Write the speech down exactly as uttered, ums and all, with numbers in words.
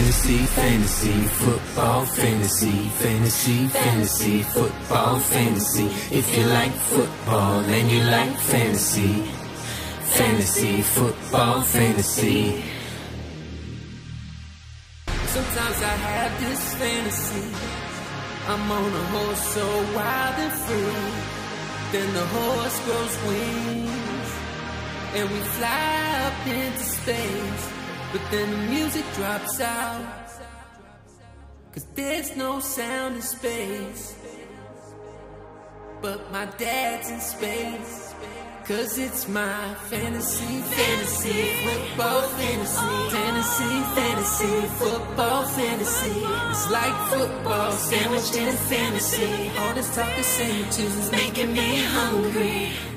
Fantasy, fantasy, football, fantasy, fantasy, fantasy, football, fantasy. If you like football and you like fantasy, fantasy, football, fantasy. Sometimes I have this fantasy, I'm on a horse so wild and free. Then the horse grows wings and we fly up into space. But then the music drops out, cause there's no sound in space. But my dad's in space, cause it's my fantasy, fantasy, football, fantasy, fantasy, fantasy, football, fantasy. It's like football sandwiched in a fantasy. All this talk of sandwiches is making me hungry.